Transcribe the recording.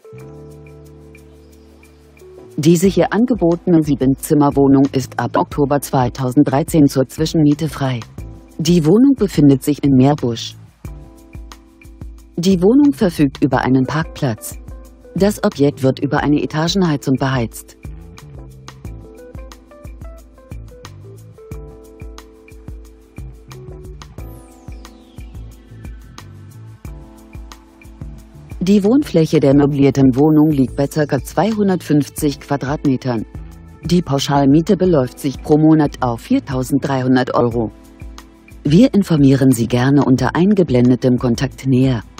Diese hier angebotene 7-Zimmer-Wohnung ist ab Oktober 2013 zur Zwischenmiete frei. Die Wohnung befindet sich in Meerbusch. Die Wohnung verfügt über einen Parkplatz. Das Objekt wird über eine Etagenheizung beheizt. Die Wohnfläche der möblierten Wohnung liegt bei ca. 250 Quadratmetern. Die Pauschalmiete beläuft sich pro Monat auf 4.300 €. Wir informieren Sie gerne unter eingeblendetem Kontakt näher.